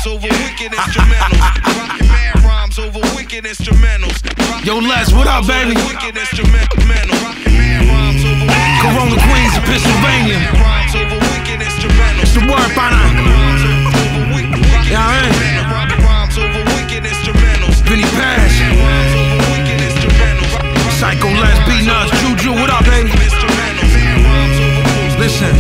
rhymes over wicked instrumentals. Rockin' mad rhymes over wicked instrumentals. Yo, Les, what up, baby? Wicked instrumentals. Rockin' mad rhymes over wicked Corona Queens of Pennsylvania. rhymes over wicked instrumentals. It's the word, partner. Yeah, man. Rhymes over wicked instrumentals. Vinnie Paz. Rhymes over wicked instrumentals. Psycho Les, B-Nuts, Juju, what up, baby? Listen.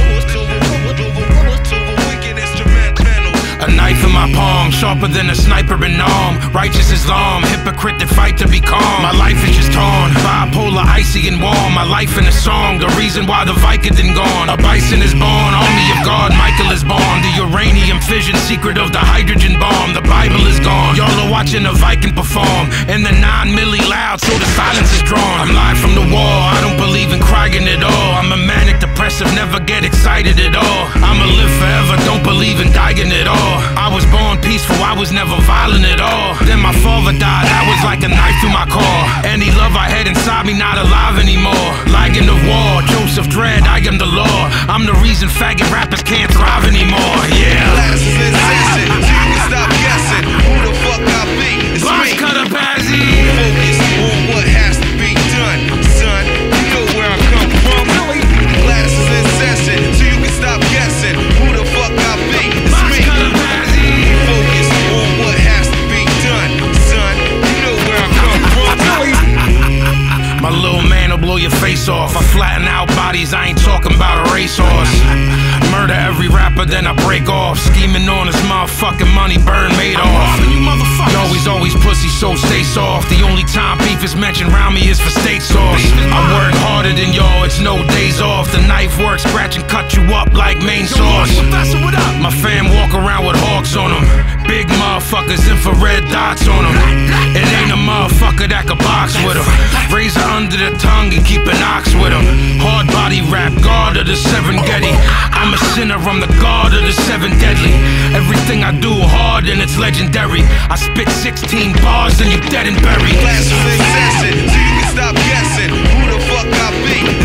A knife in my palm, sharper than a sniper in arm. Righteous Islam, hypocrite that fight to be calm. My life is just torn, bipolar, icy and warm. My life in a song, the reason why the Vicodin gone. A bison is born, army of God, Michael is born. The uranium fission, secret of the hydrogen bomb. The Bible is gone, y'all are watching a Viking perform. And the 9 milli loud, so the silence is drawn. I'm live from the wall, I don't believe in crying at all. I'm a manic depressive, never get excited at all. I'ma live forever, don't believe in dying at all. I was born peaceful, I was never violent at all. Then my father died, that was like a knife through my core. Any love I had inside me, not alive anymore. Lion of war, Joseph Dredd, I am the law. I'm the reason faggot rappers can't thrive anymore, yeah. Glasses in session, so you can stop guessing who the fuck I be. It's Box me. cutter Bazzy. Focus on what has to be done, son. You know where I come from. Glasses in session, so you can stop guessing who the fuck I be. It's Box me. cutter Bazzy. Focus on what has to be done, son. You know where I come from. My little man will blow your face off. I flatten out bodies, I ain't talking about a racehorse. Murder every rapper, then I break off. Scheming on his motherfucking money, burn made off. You motherfuckers. Always pussy, so stay soft. The only time beef is mentioned round me is for steak sauce. I work harder than y'all, it's no days off. The knife works, scratch and cut you up like main sauce. My fam walk around with hawks on them. Big motherfuckers, infrared dots on them. It ain't a motherfucker that could box with them. Razor under the tongue and keep an ox with them. Hard body rap, guard of the Serengeti. I'm a sinner, I'm the god of the 7 deadly. Everything I do hard and it's legendary. I spit 16 bars and you dead and buried. Glasses in session, so you can stop guessing who the fuck I be.